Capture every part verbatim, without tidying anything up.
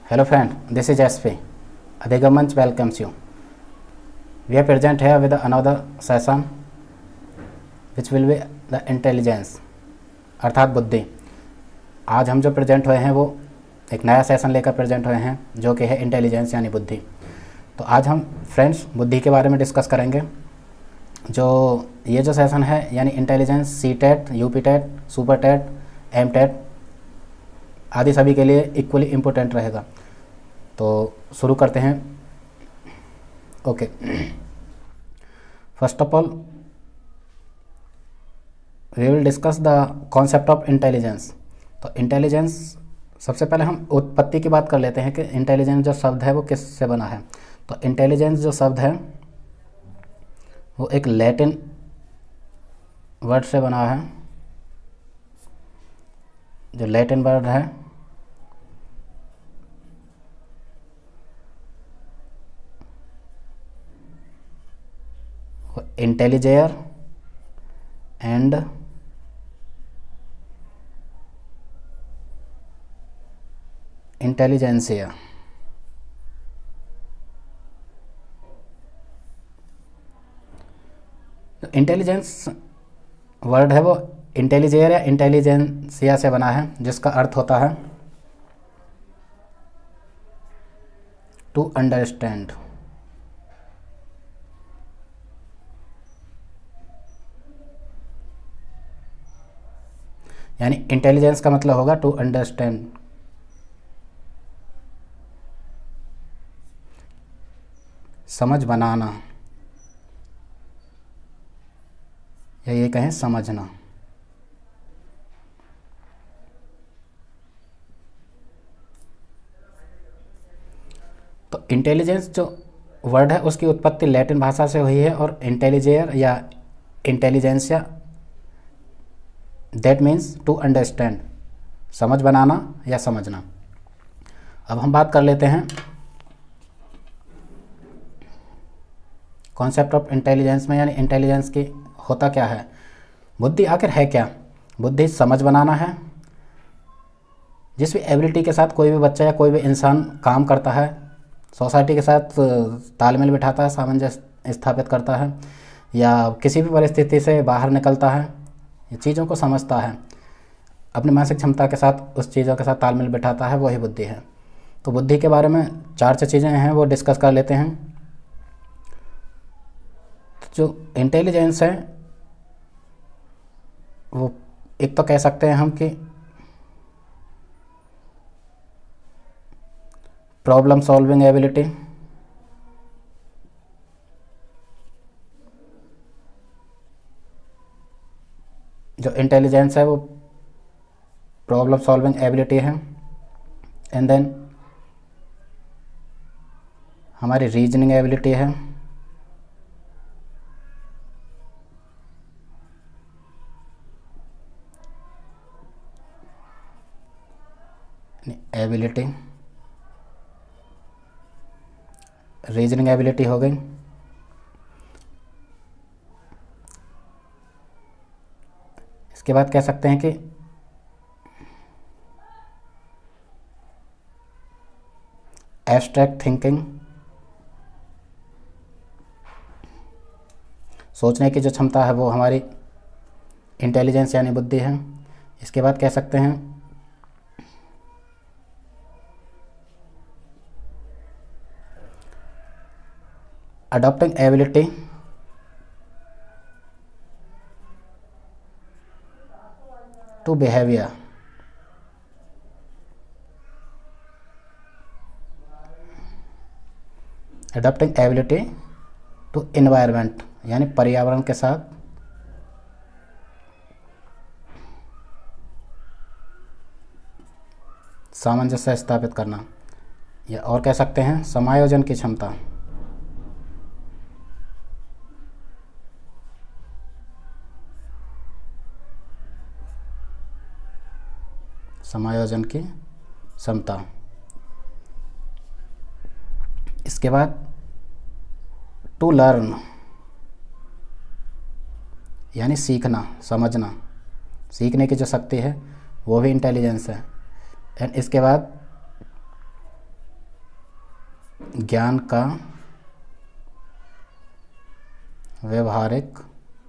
Hello friend, this is S P. Adhigam Manch welcomes you. We are present here with another session which will be the intelligence अर्थात बुद्धि। आज हम जो present हुए हैं वो एक नया सेशन लेकर प्रेजेंट हुए हैं जो कि है इंटेलिजेंस यानी बुद्धि। तो आज हम फ्रेंड्स बुद्धि के बारे में डिस्कस करेंगे। जो ये जो सेशन है यानी intelligence C TET, U P TET, super TET, M TET आदि सभी के लिए इक्वली इम्पोर्टेंट रहेगा। तो शुरू करते हैं। Okay, first of all we will discuss the concept of intelligence. तो इंटेलिजेंस सबसे पहले हम उत्पत्ति की बात कर लेते हैं कि इंटेलिजेंस जो शब्द है वो किससे बना है। तो इंटेलिजेंस जो शब्द है वो एक लैटिन वर्ड से बना है। जो लैटिन वर्ड है वो इंटेलिजेयर एंड इंटेलिजेंसिया। तो इंटेलिजेंस वर्ड है वो इंटेलिजेयर या इंटेलिजेंसिया से बना है, जिसका अर्थ होता है टू अंडरस्टैंड। यानी इंटेलिजेंस का मतलब होगा टू अंडरस्टैंड। समझ बनाना या ये कहें समझना। तो इंटेलिजेंस जो वर्ड है उसकी उत्पत्ति लैटिन भाषा से हुई है और इंटेलिजेयर या intelligentia that means to understand, समझ बनाना या समझना। अब हम बात कर लेते हैं कॉन्सेप्ट ऑफ इंटेलिजेंस में, यानी इंटेलिजेंस की होता क्या है, बुद्धि आखिर है क्या। बुद्धि समझ बनाना है। जिस भी एबिलिटी के साथ कोई भी बच्चा या कोई भी इंसान काम करता है, सोसाइटी के साथ तालमेल बिठाता है, सामंजस्य स्थापित करता है या किसी भी परिस्थिति से बाहर निकलता है, ये चीज़ों को समझता है, अपनी मानसिक क्षमता के साथ उस चीज़ों के साथ तालमेल बिठाता है, वही बुद्धि है। तो बुद्धि के बारे में चार चार चीज़ें हैं वो डिस्कस कर लेते हैं। तो जो इंटेलिजेंस है वो एक तो कह सकते हैं हम कि प्रॉब्लम सॉल्विंग एबिलिटी, जो इंटेलिजेंस है वो प्रॉब्लम सॉल्विंग एबिलिटी है। एंड देन हमारी रीजनिंग एबिलिटी है। एबिलिटी रीजनिंग एबिलिटी हो गई। इसके बाद कह सकते हैं कि एब्स्ट्रैक्ट थिंकिंग, सोचने की जो क्षमता है वो हमारी इंटेलिजेंस यानी बुद्धि है। इसके बाद कह सकते हैं adopting ability, to behaviour, adopting ability to environment यानी पर्यावरण के साथ सामंजस्य स्थापित करना, या और कह सकते हैं समायोजन की क्षमता। समायोजन की क्षमता। इसके बाद टू लर्न यानी सीखना, समझना, सीखने की जो शक्ति है वो भी इंटेलिजेंस है। एंड इसके बाद ज्ञान का व्यवहारिक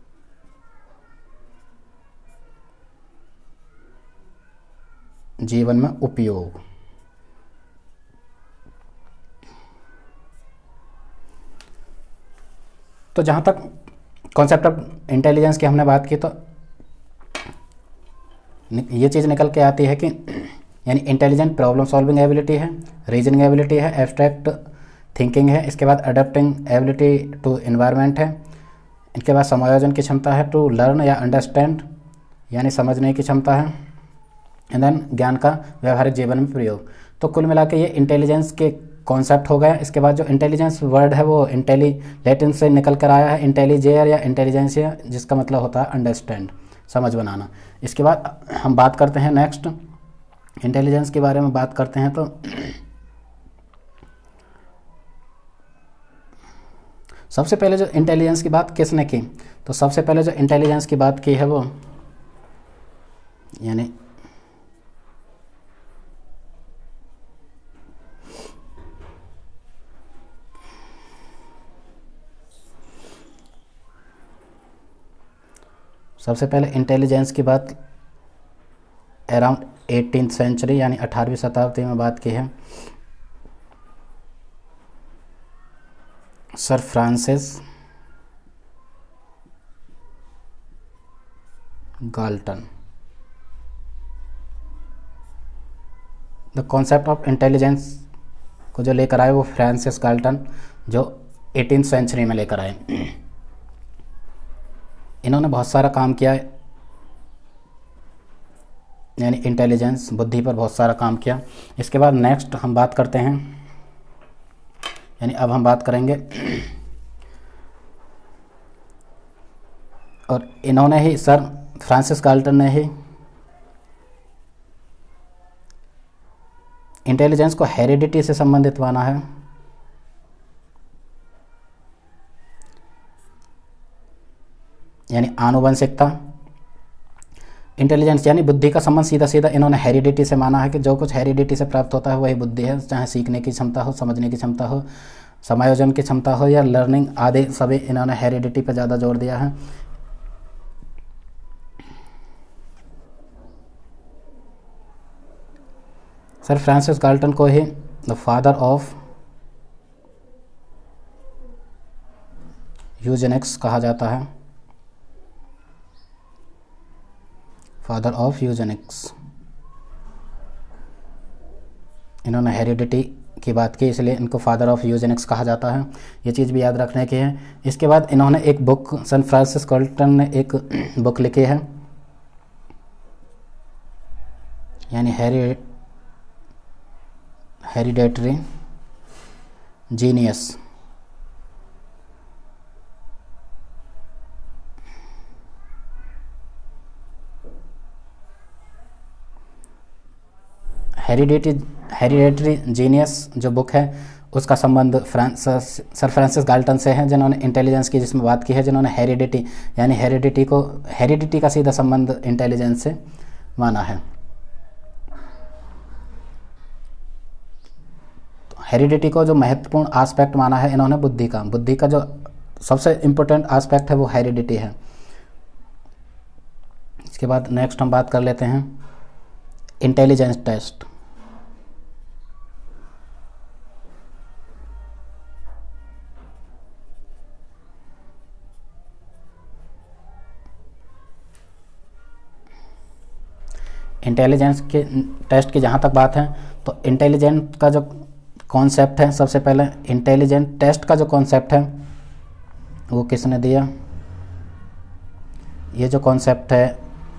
जीवन में उपयोग। तो जहाँ तक कॉन्सेप्ट ऑफ इंटेलिजेंस की हमने बात की, तो ये चीज़ निकल के आती है कि यानी इंटेलिजेंट प्रॉब्लम सॉल्विंग एबिलिटी है, रीजनिंग एबिलिटी है, एब्स्ट्रैक्ट थिंकिंग है, इसके बाद अडेप्टिंग एबिलिटी टू एनवायरनमेंट है, इसके बाद समायोजन की क्षमता है, टू लर्न या अंडरस्टैंड यानी समझने की क्षमता है, एंड देन ज्ञान का व्यवहारिक जीवन में प्रयोग। तो कुल मिला के ये इंटेलिजेंस के कॉन्सेप्ट हो गए। इसके बाद जो इंटेलिजेंस वर्ड है वो इंटेली लैटिन से निकल कर आया है, इंटेलिजेयर या इंटेलिजेंसिया, जिसका मतलब होता है अंडरस्टैंड, समझ बनाना। इसके बाद हम बात करते हैं नेक्स्ट इंटेलिजेंस के बारे में बात करते हैं। तो सबसे पहले जो इंटेलिजेंस की बात किसने की, तो सबसे पहले जो इंटेलिजेंस की बात की है वो यानी सबसे पहले इंटेलिजेंस की बात अराउंड एटीन्थ सेंचुरी यानी अठारहवीं शताब्दी में बात की है sir Francis Galton. The concept of intelligence को जो लेकर आए वो फ्रांसिस गाल्टन, जो एटीन्थ सेंचुरी में लेकर आए। इन्होंने बहुत सारा काम किया है, यानी इंटेलिजेंस बुद्धि पर बहुत सारा काम किया। इसके बाद नेक्स्ट हम बात करते हैं, यानी अब हम बात करेंगे, और इन्होंने ही सर फ्रांसिस गाल्टन ने ही इंटेलिजेंस को हेरिडिटी से संबंधित माना है। यानी आनुवंशिकता, इंटेलिजेंस यानी बुद्धि का संबंध सीधा सीधा इन्होंने हेरिडिटी से माना है कि जो कुछ हेरिडिटी से प्राप्त होता है वही बुद्धि है, चाहे सीखने की क्षमता हो, समझने की क्षमता हो, समायोजन की क्षमता हो या लर्निंग आदि, सभी इन्होंने हेरिडिटी पर ज़्यादा जोर दिया है। सर फ्रांसिस गाल्टन को ही द फादर ऑफ यूजेनिक्स कहा जाता है, फादर ऑफ यूजेनिक्स। इन्होंने हेरिडिटी की बात की इसलिए इनको फादर ऑफ यूजेनिक्स कहा जाता है, ये चीज़ भी याद रखने की है। इसके बाद इन्होंने एक बुक, सन फ्रांसिस गाल्टन ने एक बुक लिखी है, यानी हेरि hereditary genius. Hereditary hereditary genius जो बुक है उसका संबंध फ्रांसिस सर फ्रांसिस गाल्टन से है, जिन्होंने इंटेलिजेंस की जिसमें बात की है, जिन्होंने हेरिडिटी यानी हेरिडिटी को हेरिडिटी का सीधा संबंध इंटेलिजेंस से माना है। तो हेरिडिटी को जो महत्वपूर्ण एस्पेक्ट माना है इन्होंने बुद्धि का, बुद्धि का जो सबसे इम्पोर्टेंट एस्पेक्ट है वो हेरिडिटी है। इसके बाद नेक्स्ट हम बात कर लेते हैं इंटेलिजेंस टेस्ट। इंटेलिजेंस के टेस्ट की जहाँ तक बात है तो इंटेलिजेंट का जो कॉन्सेप्ट है, सबसे पहले इंटेलिजेंट टेस्ट का जो कॉन्सेप्ट है वो किसने दिया, ये जो कॉन्सेप्ट है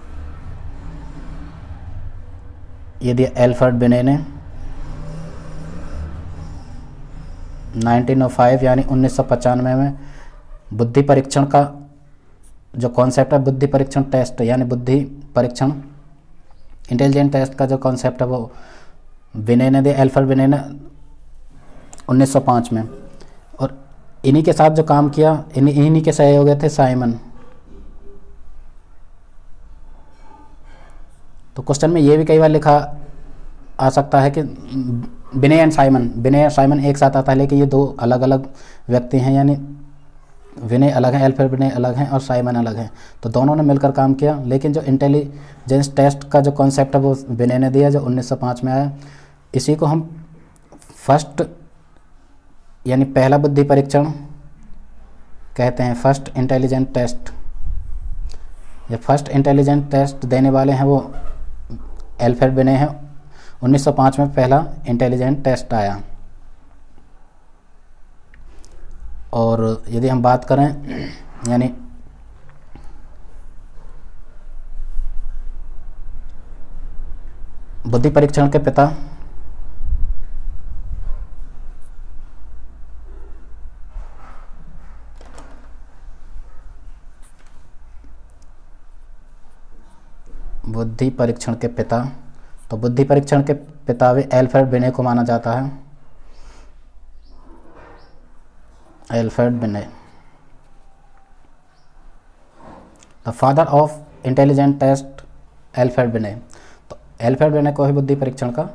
ये दिया एल्फ्रेड बिने ने नाइनटीन ओ फाइव यानी उन्नीस सौ पचानवे में। बुद्धि परीक्षण का जो कॉन्सेप्ट है, बुद्धि परीक्षण टेस्ट यानी बुद्धि परीक्षण इंटेलिजेंट टेस्ट का जो कॉन्सेप्ट है वो बिने ने दिया, एल्फ्रेड बिने ने उन्नीस सौ पाँच में। और इन्हीं के साथ जो काम किया, इन्हीं इन्हीं के सहयोगी थे साइमन। तो क्वेश्चन में ये भी कई बार लिखा आ सकता है कि विनय एंड साइमन, विनय और साइमन एक साथ आता है, लेकिन ये दो अलग अलग व्यक्ति हैं, यानी विनय अलग है, एल्फ्रेड विनय अलग हैं और साइमन अलग हैं। तो दोनों ने मिलकर काम किया, लेकिन जो इंटेलिजेंस टेस्ट का जो कॉन्सेप्ट है वो विनय ने दिया, जो उन्नीस सौ पाँच में आया। इसी को हम फर्स्ट यानी पहला बुद्धि परीक्षण कहते हैं, फर्स्ट इंटेलिजेंट टेस्ट। ये फर्स्ट इंटेलिजेंट टेस्ट देने वाले हैं वो एल्फ्रेड विनय हैं। उन्नीस सौ पाँच में पहला इंटेलिजेंट टेस्ट आया। और यदि हम बात करें यानी बुद्धि परीक्षण के पिता बुद्धि परीक्षण के पिता तो बुद्धि परीक्षण के पिता भी एल्फ्रेड विनय को माना जाता है, Alfred Vinay, the father of intelligent test Alfred विनय। तो एल्फ्रेड विनय को ही बुद्धि परीक्षण का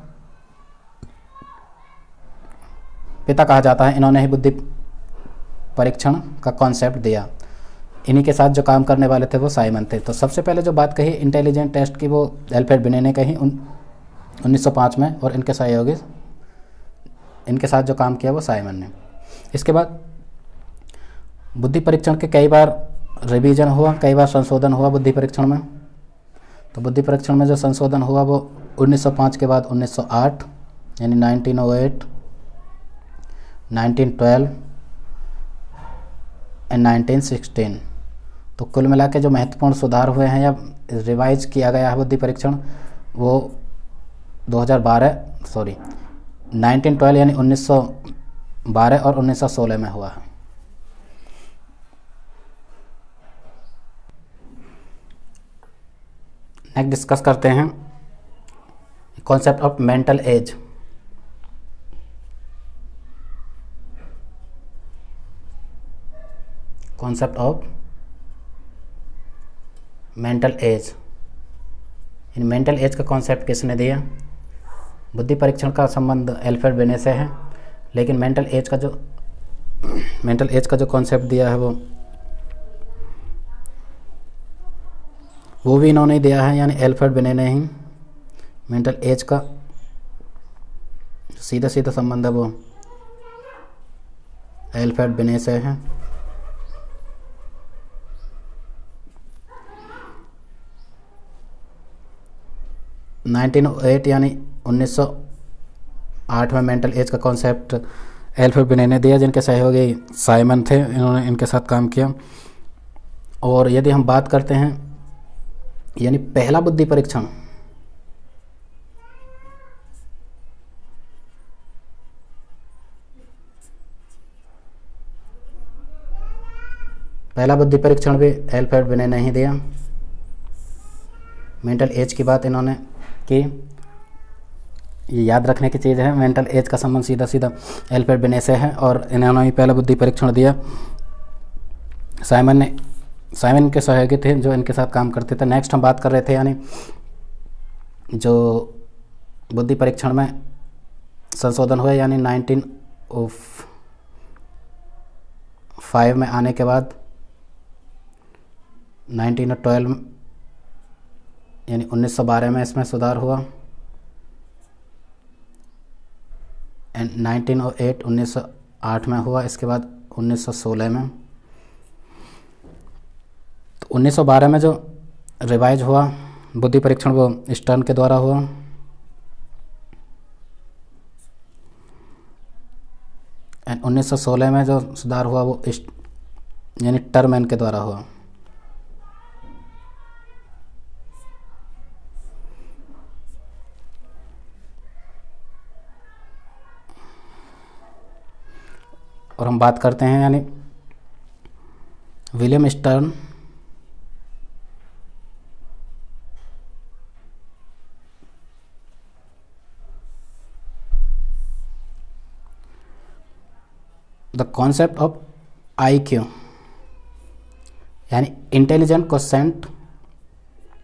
पिता कहा जाता है। इन्होंने ही बुद्धि परीक्षण का कॉन्सेप्ट दिया। इन्हीं के साथ जो काम करने वाले थे वो साइमन थे। तो सबसे पहले जो बात कही इंटेलिजेंट टेस्ट की वो एल्फ्रेड विनय ने कही उन्नीस सौ पाँच में, और इनके सहयोगी इनके साथ जो काम किया वो साइमन ने। इसके बाद बुद्धि परीक्षण के कई बार रिवीजन हुआ, कई बार संशोधन हुआ बुद्धि परीक्षण में। तो बुद्धि परीक्षण में जो संशोधन हुआ वो उन्नीस सौ पाँच के बाद उन्नीस सौ आठ यानी nineteen O eight, nineteen twelve and nineteen sixteen. तो कुल मिला के जो महत्वपूर्ण सुधार हुए हैं या रिवाइज किया गया है बुद्धि परीक्षण वो दो हज़ार बारह सॉरी नाइनटीन ट्वेल्व यानी उन्नीस सौ बारह और उन्नीस सौ सोलह में हुआ है। नेक्स्ट डिस्कस करते हैं concept of mental age. Concept of mental age, इन मेंटल एज का कॉन्सेप्ट किसने दिया? बुद्धि परीक्षण का संबंध एल्फ्रेड विनय से है, लेकिन मेंटल एज का जो मेंटल एज का जो कॉन्सेप्ट दिया है वो वो भी इन्होंने दिया है, यानी एल्फ्रेड विनय ने ही मेंटल एज का सीधा सीधा संबंध है वो एल्फ्रेड विनय से है। नाइनटीन ओ एट यानी उन्नीस सौ आठ में मेंटल एज का कॉन्सेप्ट एल्फ्रेड विनय ने दिया, जिनके सहयोगी साइमन थे, इन्होंने इनके साथ काम किया। और यदि हम बात करते हैं यानी पहला बुद्धि परीक्षण पहला बुद्धि परीक्षण भी एल्फ्रेड विनय ने ही दिया। मेंटल एज की बात इन्होंने की, ये याद रखने की चीज़ है। मेंटल एज का संबंध सीधा सीधा एल्फ्रेड विनय से है और इन्होंने ही पहला बुद्धि परीक्षण दिया। साइमन ने साइमन के सहयोगी थे जो इनके साथ काम करते थे। नेक्स्ट हम बात कर रहे थे यानी जो बुद्धि परीक्षण में संशोधन हुए, यानी नाइनटीन ओ फाइव में आने के बाद नाइनटीन ओ ट्वेल्व यानी उन्नीस सौ बारह में इसमें सुधार हुआ एंड नाइनटीन ओ एट उन्नीस सौ आठ में हुआ। इसके बाद उन्नीस सौ सोलह में, तो उन्नीस सौ बारह में जो रिवाइज हुआ बुद्धि परीक्षण वो स्टर्न के द्वारा हुआ एंड उन्नीस सौ सोलह में जो सुधार हुआ वो यानी टरमैन के द्वारा हुआ। और हम बात करते हैं यानी William Stern the concept of I Q यानी इंटेलिजेंट क्वोशेंट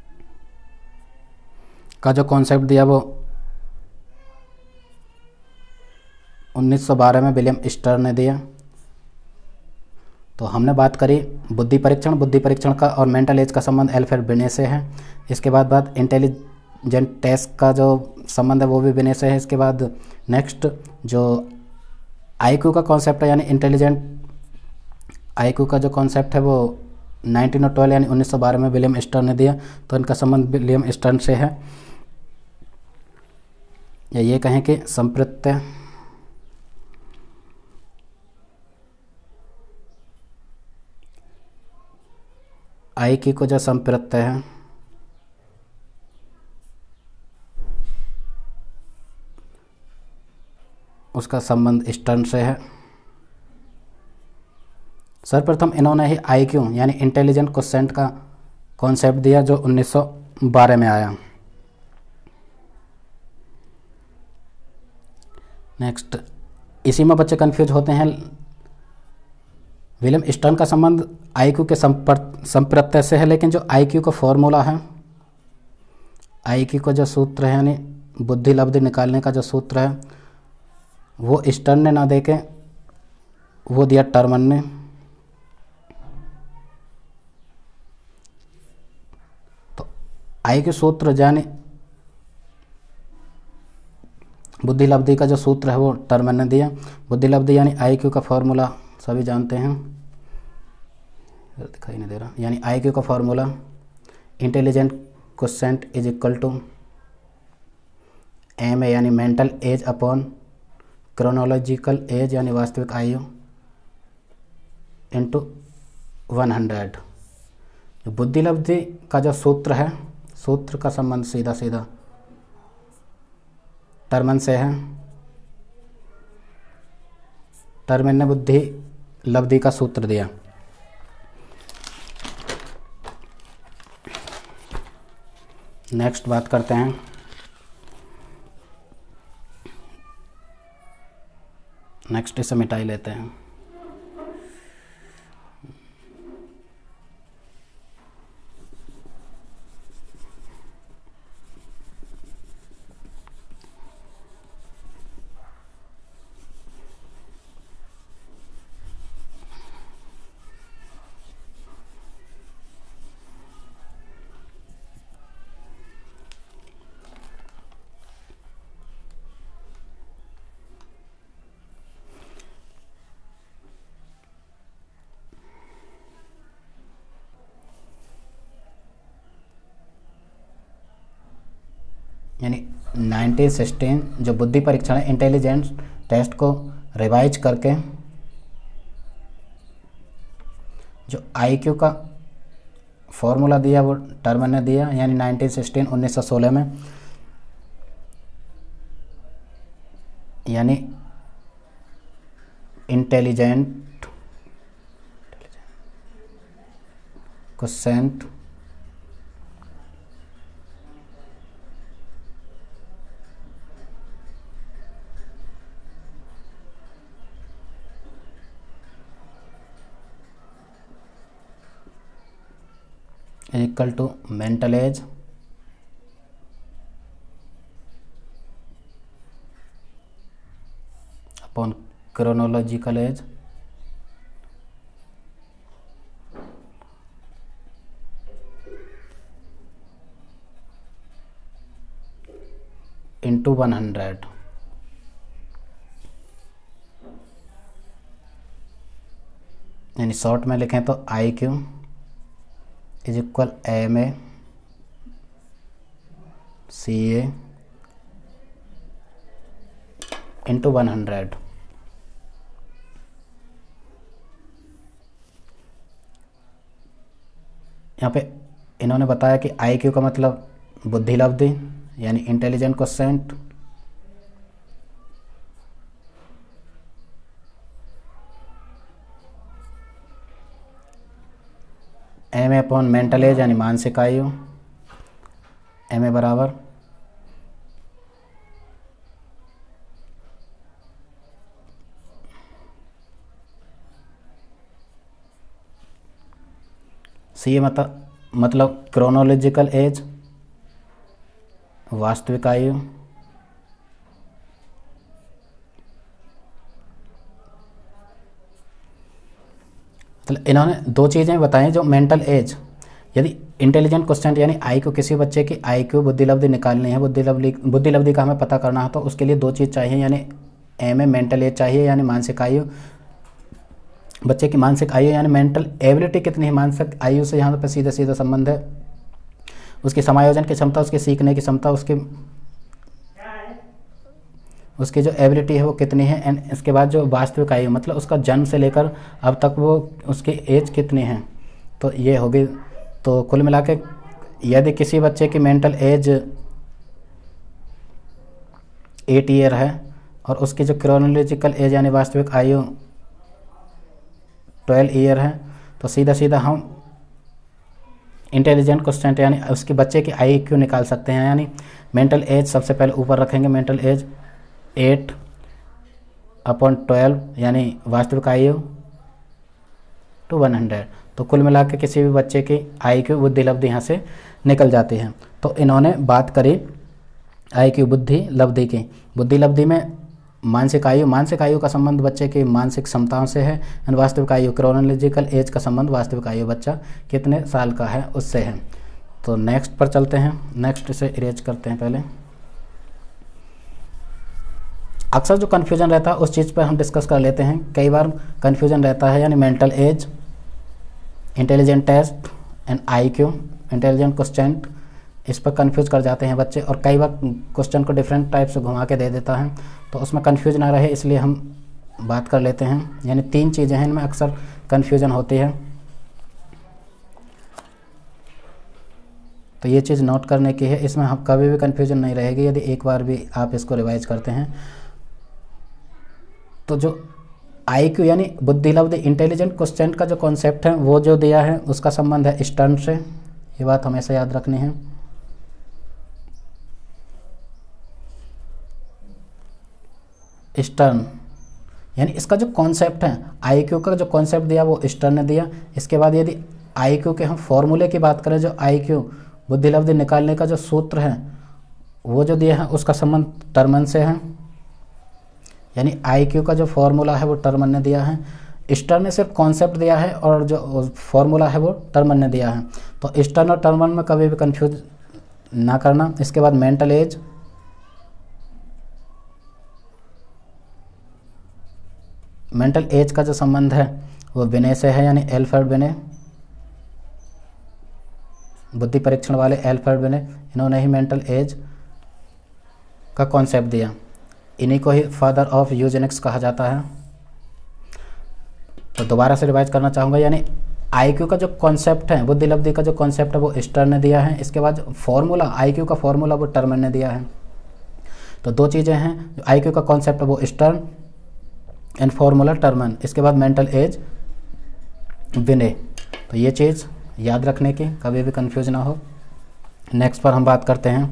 का जो कॉन्सेप्ट दिया वो उन्नीस सौ बारह में विलियम स्टर्न ने दिया। तो हमने बात करी बुद्धि परीक्षण, बुद्धि परीक्षण का और मेंटल एज का संबंध एल्फ्रेड बिने से है। इसके बाद बात इंटेलिजेंट टेस्ट का जो संबंध है वो भी बिने से है। इसके बाद नेक्स्ट जो आईक्यू का कॉन्सेप्ट है यानी इंटेलिजेंट आईक्यू का जो कॉन्सेप्ट है वो नाइनटीन और ट्वेल्व यानी उन्नीस सौ बारह में विलियम स्टर्न ने दिया। तो इनका संबंध विलियम स्टर्न से है, या ये कहें कि संप्रत्य आईक्यू को जो संप्रत्य है उसका संबंध स्टर्न से है। सर्वप्रथम इन्होंने ही आईक्यू यानी इंटेलिजेंट क्वोशिएंट का कॉन्सेप्ट दिया जो उन्नीस सौ बारह में आया। नेक्स्ट, इसी में बच्चे कंफ्यूज होते हैं। विलियम स्टर्न का संबंध आईक्यू के संप्रत्यय से है, लेकिन जो आईक्यू का फॉर्मूला है, आईक्यू का जो सूत्र है यानी बुद्धि लब्धि निकालने का जो सूत्र है वो स्टर्न ने ना देके वो दिया टर्मन ने। तो आईक्यू सूत्र यानी बुद्धि लब्धि का जो सूत्र है वो टर्मन ने दिया। बुद्धि लब्धि यानी आईक्यू का फॉर्मूला सभी जानते हैं, दिखाई नहीं दे रहा, यानी आईक्यू का formula intelligent quotient is equal to M A यानी mental age upon chronological age यानी वास्तविक आयु इंटू वन हंड्रेड। जो बुद्धि लब्धि का जो सूत्र है, सूत्र का संबंध सीधा सीधा टर्मन से है। टर्मन ने बुद्धि लब्धि का सूत्र दिया। नेक्स्ट बात करते हैं नेक्स्ट इसे मिटाई लेते हैं। यानी नाइनटीन सिक्सटीन जो बुद्धि परीक्षण है इंटेलिजेंस टेस्ट को रिवाइज करके जो आईक्यू का फॉर्मूला दिया वो टर्मन ने दिया, यानी नाइनटीन सिक्सटीन उन्नीस सौ सोलह में, यानी intelligent quotient equal to mental age upon chronological age into one hundred. यानी शॉर्ट में लिखें तो I Q is equal M A C A into one hundred. यहाँ पे इन्होंने बताया कि आई क्यू का मतलब बुद्धि लब्धि यानी intelligent quotient, M A upon mental age यानी मानसिक आयु, एम ए बराबर सी ए मतलब मतलब क्रोनोलॉजिकल एज वास्तविक आयु मतलब इन्होंने दो चीज़ें बताई जो मेंटल एज, यदि इंटेलिजेंट क्वेश्चन यानी आई क्यू, किसी बच्चे की आई क्यू बुद्धि लब्धि निकालनी है, बुद्धि लब्धि बुद्धि लब्धि का हमें पता करना है, तो उसके लिए दो चीज़ चाहिए, यानी एम ए मेंटल एज चाहिए यानी मानसिक आयु, बच्चे की मानसिक आयु यानी मेंटल एबिलिटी कितनी है, मानसिक आयु से यहाँ पर सीधा सीधा संबंध है, उसकी समायोजन की क्षमता, उसकी सीखने की क्षमता, उसकी उसकी जो एबिलिटी है वो कितनी है, एंड इसके बाद जो वास्तविक आयु मतलब उसका जन्म से लेकर अब तक वो उसकी एज कितनी है, तो ये होगी। तो कुल मिला के यदि किसी बच्चे की मेंटल एज एट ईयर है और उसकी जो क्रोनोलॉजिकल एज यानी वास्तविक आयु ट्वेल्व ईयर है, तो सीधा सीधा हम इंटेलिजेंट क्वेश्चन यानी उसके बच्चे की आई क्यू निकाल सकते हैं। यानी मेंटल एज सबसे पहले ऊपर रखेंगे, mental age eight upon twelve यानी वास्तविक आयु टू वन हंड्रेड, तो कुल मिला के किसी भी बच्चे की आई क्यू बुद्धि लब्धि यहाँ से निकल जाती है। तो इन्होंने बात करी आई क्यू बुद्धि लब्धि की। बुद्धि लब्धि में मानसिक आयु, मानसिक आयु का संबंध बच्चे की मानसिक क्षमताओं से है, एंड वास्तविक आयु क्रोनोलॉजिकल एज का संबंध वास्तविक आयु बच्चा कितने साल का है उससे है। तो नेक्स्ट पर चलते हैं, नेक्स्ट इसे इरेज करते हैं। पहले अक्सर जो कन्फ्यूजन रहता है उस चीज़ पर हम डिस्कस कर लेते हैं। कई बार कन्फ्यूजन रहता है यानी mental age, intelligent test and I Q, intelligent question, इस पर कंफ्यूज कर जाते हैं बच्चे, और कई बार क्वेश्चन को डिफरेंट टाइप से घुमा के दे देता है, तो उसमें कंफ्यूज ना रहे इसलिए हम बात कर लेते हैं। यानी तीन चीज़ें हैं इनमें अक्सर कन्फ्यूजन होती है, तो ये चीज़ नोट करने की है, इसमें हम कभी भी कन्फ्यूजन नहीं रहेगी यदि एक बार भी आप इसको रिवाइज करते हैं। तो जो आई क्यू यानी बुद्धि लब्धि इंटेलिजेंट क्वेश्चन का जो कॉन्सेप्ट है वो जो दिया है उसका संबंध है स्टर्न से, ये बात हमेशा याद रखनी है। स्टर्न यानी इसका जो कॉन्सेप्ट है, आई क्यू का जो कॉन्सेप्ट दिया वो स्टर्न ने दिया। इसके बाद यदि आई क्यू के हम फॉर्मूले की बात करें, जो आई क्यू बुद्धि लब्धि निकालने का जो सूत्र है वो जो दिया है उसका संबंध टर्मन से है, यानी आई क्यू का जो फॉर्मूला है वो टर्मन ने दिया है। स्टर्न ने सिर्फ कॉन्सेप्ट दिया है और जो फॉर्मूला है वो टर्मन ने दिया है, तो स्टर्न और टर्मन में कभी भी कंफ्यूज ना करना। इसके बाद मेंटल एज, मेंटल एज का जो संबंध है वो बिने से है, यानी एल्फ्रेड बिने, बुद्धि परीक्षण वाले एल्फ्रेड बिने, इन्होंने ही मेंटल एज का कॉन्सेप्ट दिया। इन्हीं को ही फादर ऑफ यूजेनिक्स कहा जाता है। तो दोबारा से रिवाइज करना चाहूँगा, यानी आईक्यू का जो कॉन्सेप्ट है, बुद्धि लब्धि का जो कॉन्सेप्ट है वो स्टर्न ने दिया है। इसके बाद फॉर्मूला, आईक्यू का फॉर्मूला वो टर्मन ने दिया है। तो दो चीज़ें हैं, जो आईक्यू का कॉन्सेप्ट है वो स्टर्न एंड फॉर्मूला टर्मन। इसके बाद मेंटल एज विने। तो ये चीज़ याद रखने की, कभी भी कंफ्यूज ना हो। नेक्स्ट पर हम बात करते हैं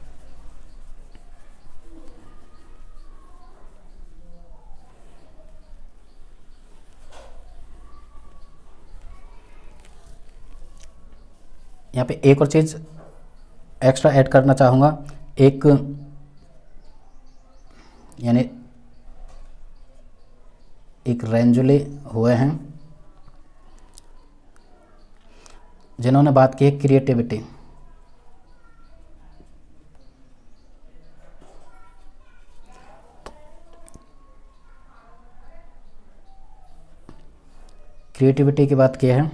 यहाँ पे एक और चीज़ एक्स्ट्रा ऐड करना चाहूँगा। एक यानी एक रेंजुले हुए हैं जिन्होंने बात की है क्रिएटिविटी। क्रिएटिविटी की बात की है,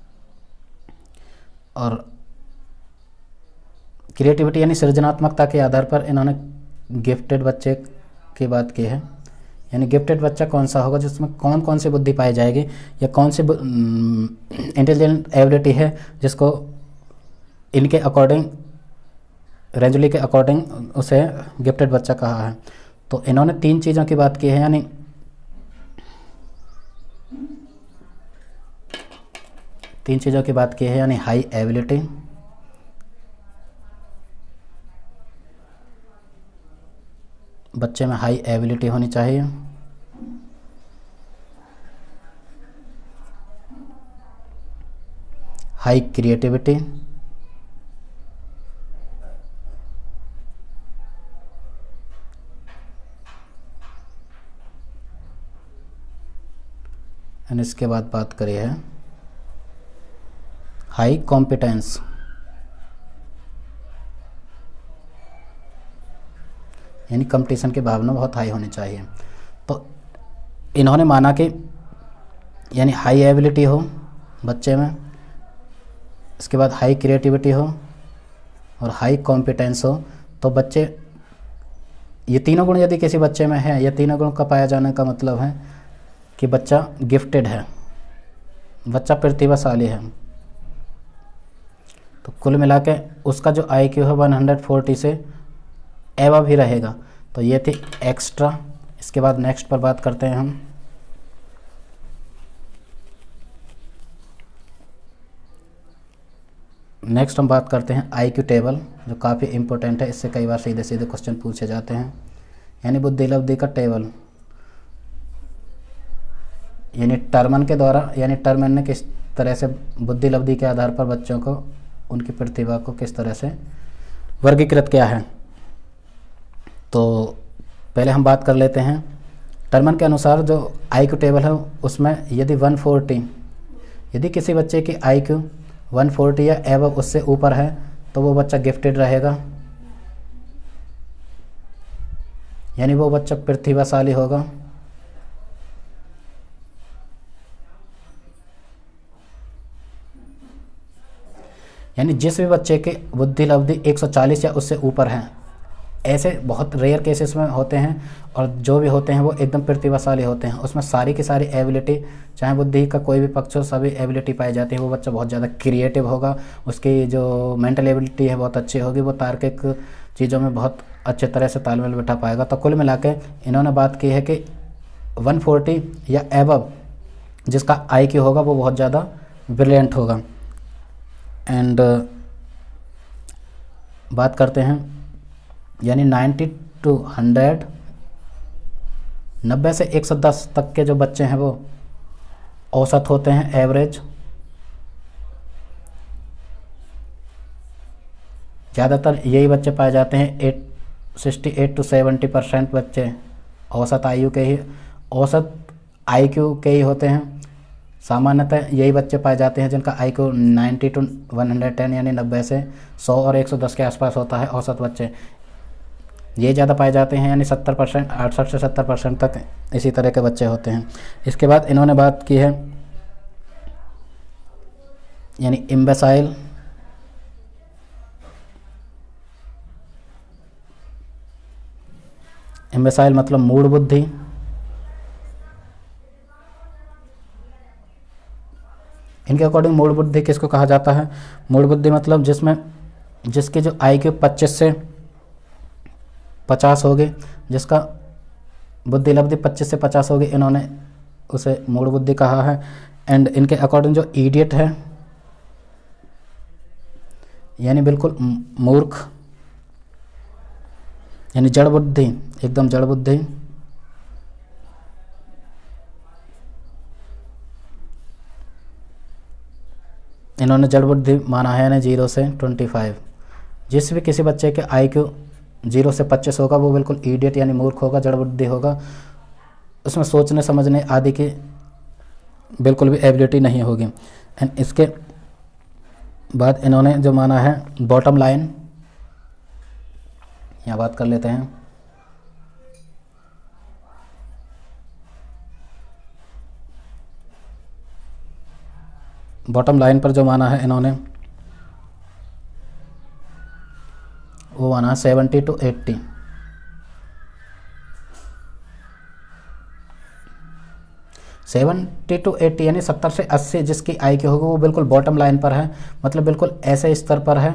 और क्रिएटिविटी यानी सृजनात्मकता के आधार पर इन्होंने गिफ्टेड बच्चे की बात की है। यानी गिफ्टेड बच्चा कौन सा होगा जिसमें कौन कौन सी बुद्धि पाई जाएगी, या कौन सी इंटेलिजेंट एबिलिटी है जिसको इनके अकॉर्डिंग, रेंजुली के अकॉर्डिंग उसे गिफ्टेड बच्चा कहा है। तो इन्होंने तीन चीज़ों की बात की है, यानी तीन चीज़ों की बात की है, यानी हाई एबिलिटी, बच्चे में हाई एबिलिटी होनी चाहिए, हाई क्रिएटिविटी, एंड इसके बाद बात करी है हाई कॉम्पिटेंस। यानी कंपटीशन की भावना बहुत हाई होनी चाहिए। तो इन्होंने माना कि यानी हाई एबिलिटी हो बच्चे में, इसके बाद हाई क्रिएटिविटी हो और हाई कॉम्पिटेंस हो। तो बच्चे, ये तीनों गुण यदि किसी बच्चे में है, ये तीनों गुण का पाया जाने का मतलब है कि बच्चा गिफ्टेड है, बच्चा प्रतिभाशाली है। तो कुल मिला के उसका जो आई क्यू है एक सौ चालीस से एवं भी रहेगा। तो ये थी एक्स्ट्रा। इसके बाद नेक्स्ट पर बात करते हैं हम। नेक्स्ट हम बात करते हैं आई क्यू टेबल, जो काफ़ी इम्पोर्टेंट है। इससे कई बार सीधे सीधे क्वेश्चन पूछे जाते हैं। यानी बुद्धि लब्धि का टेबल, यानी टर्मन के द्वारा, यानी टर्मन ने किस तरह से बुद्धि लब्धि के आधार पर बच्चों को उनकी प्रतिभा को किस तरह से वर्गीकृत किया है। तो पहले हम बात कर लेते हैं टर्मन के अनुसार जो आई क्यू टेबल है उसमें यदि एक सौ चालीस, यदि किसी बच्चे की आई क्यू एक सौ चालीस या एवं उससे ऊपर है तो वो बच्चा गिफ्टेड रहेगा, यानी वो बच्चा प्रतिभाशाली होगा। यानी जिस भी बच्चे के बुद्धि लब्धि एक सौ चालीस या उससे ऊपर है, ऐसे बहुत रेयर केसेस में होते हैं, और जो भी होते हैं वो एकदम प्रतिभाशाली होते हैं। उसमें सारी की सारी एबिलिटी, चाहे बुद्धि का कोई भी पक्ष हो, सभी एबिलिटी पाई जाती है। वो बच्चा बहुत ज़्यादा क्रिएटिव होगा, उसकी जो मेंटल एबिलिटी है बहुत अच्छी होगी, वो तार्किक चीज़ों में बहुत अच्छे तरह से तालमेल बैठा पाएगा। तो कुल मिला के इन्होंने बात की है कि एक सौ चालीस या एबव जिसका आई क्यू होगा वो बहुत ज़्यादा ब्रिलियंट होगा। एंड बात करते हैं यानी नब्बे टू हंड्रेड, नब्बे से एक सौ दस तक के जो बच्चे हैं वो औसत होते हैं, एवरेज। ज़्यादातर यही बच्चे पाए जाते हैं, eight sixty eight to seventy percent बच्चे औसत आयु के ही, औसत आई क्यू के ही होते हैं। सामान्यतः यही बच्चे पाए जाते हैं जिनका आई क्यू नब्बे टू एक सौ दस यानी नब्बे से सौ और एक सौ दस के आसपास होता है। औसत बच्चे ये ज़्यादा पाए जाते हैं, यानी सत्तर परसेंट अड़सठ से सत्तर परसेंट तक इसी तरह के बच्चे होते हैं। इसके बाद इन्होंने बात की है यानी इम्बेसाइल, इम्बेसाइल मतलब मूढ़ बुद्धि। इनके अकॉर्डिंग मूढ़ बुद्धि किसको कहा जाता है? मूढ़ बुद्धि मतलब जिसमें जिसकी जो आई क्यू पच्चीस से पचास होगी, जिसका बुद्धि लब्धि पच्चीस से पचास होगी, इन्होंने उसे मूढ़ बुद्धि कहा है। एंड इनके अकॉर्डिंग जो इडियट है यानी बिल्कुल मूर्ख, यानी जड़ बुद्धि, एकदम जड़ बुद्धि। इन्होंने जड़ बुद्धि माना है यानी जीरो से ट्वेंटी फाइव। जिस भी किसी बच्चे के आई क्यू जीरो से पच्चीस होगा वो बिल्कुल इडियट यानी मूर्ख होगा, जड़ बुद्धि होगा, उसमें सोचने समझने आदि की बिल्कुल भी एबिलिटी नहीं होगी। एंड इसके बाद इन्होंने जो माना है बॉटम लाइन, यहाँ बात कर लेते हैं। बॉटम लाइन पर जो माना है इन्होंने वो माना है seventy to eighty. Seventy to eighty यानी सत्तर से अस्सी जिसकी आई क्यू होगी वो बिल्कुल बॉटम लाइन पर है, मतलब बिल्कुल ऐसे स्तर पर है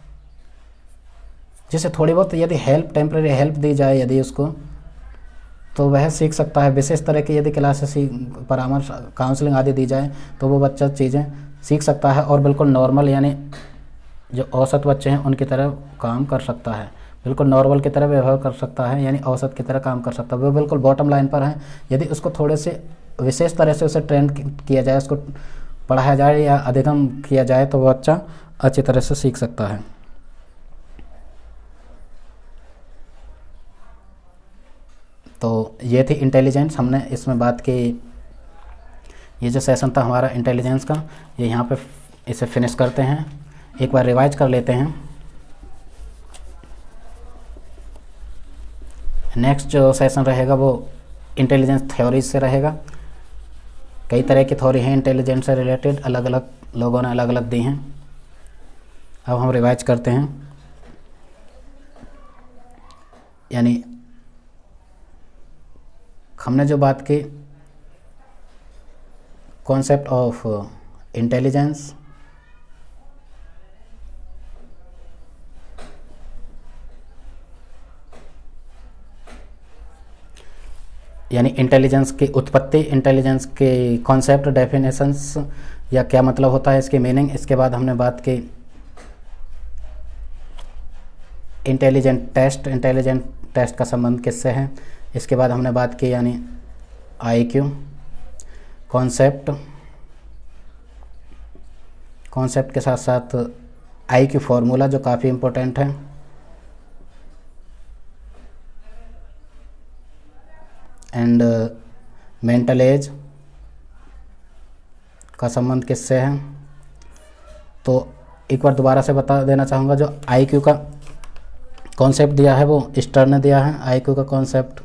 जिसे थोड़ी बहुत यदि हेल्प, टेम्परेरी हेल्प दी जाए यदि उसको, तो वह सीख सकता है। विशेष तरह की यदि क्लासेस, परामर्श, काउंसलिंग आदि दी जाए तो वो बच्चा चीज़ें सीख सकता है और बिल्कुल नॉर्मल यानी जो औसत बच्चे हैं उनकी तरह काम कर सकता है, बिल्कुल नॉर्मल की तरह व्यवहार कर सकता है, यानी औसत की तरह काम कर सकता है। वो बिल्कुल बॉटम लाइन पर है। यदि उसको थोड़े से विशेष तरह से उसे ट्रेन किया जाए, उसको पढ़ाया जाए या अधिगम किया जाए तो वो बच्चा अच्छी तरह से सीख सकता है। तो ये थी इंटेलिजेंस, हमने इसमें बात की ये जो सेशन था हमारा इंटेलिजेंस का, ये यहाँ पे इसे फिनिश करते हैं। एक बार रिवाइज कर लेते हैं। नेक्स्ट जो सेशन रहेगा वो इंटेलिजेंस थ्योरीज से रहेगा। कई तरह की थ्योरी हैं इंटेलिजेंस से रिलेटेड, अलग अलग लोगों ने अलग अलग दी हैं। अब हम रिवाइज करते हैं। यानी हमने जो बात की कॉन्सेप्ट ऑफ इंटेलिजेंस, यानी इंटेलिजेंस की उत्पत्ति, इंटेलिजेंस के कॉन्सेप्ट, डेफिनेशंस या क्या मतलब होता है, इसकी मीनिंग। इसके बाद हमने बात की इंटेलिजेंट टेस्ट, इंटेलिजेंट टेस्ट का संबंध किससे है। इसके बाद हमने बात की यानी आईक्यू कॉन्सेप्ट, कॉन्सेप्ट के साथ साथ आईक्यू फॉर्मूला जो काफ़ी इम्पोर्टेंट है। एंड मेंटल एज का संबंध किससे है। तो एक बार दोबारा से बता देना चाहूँगा, जो आईक्यू का कॉन्सेप्ट दिया है वो स्टर्न ने दिया है। आईक्यू का कॉन्सेप्ट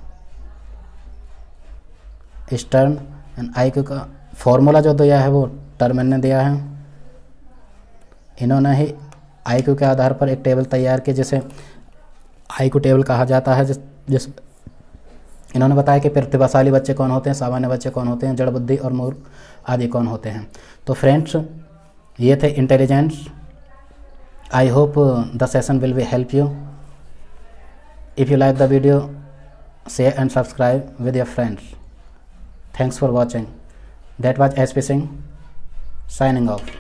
स्टर्न, एंड आईक्यू का फॉर्मूला जो दिया है वो टर्मन ने दिया है। इन्होंने ही आईक्यू के आधार पर एक टेबल तैयार की जिसे आईक्यू टेबल कहा जाता है। जिस जिस इन्होंने बताया कि प्रतिभाशाली बच्चे कौन होते हैं, सामान्य बच्चे कौन होते हैं, जड़ बुद्धि और मूर्ख आदि कौन होते हैं। तो फ्रेंड्स, ये थे intelligence. I hope the session will be help you. If you like the video, share and subscribe with your friends. Thanks for watching. That was S P Singh signing off.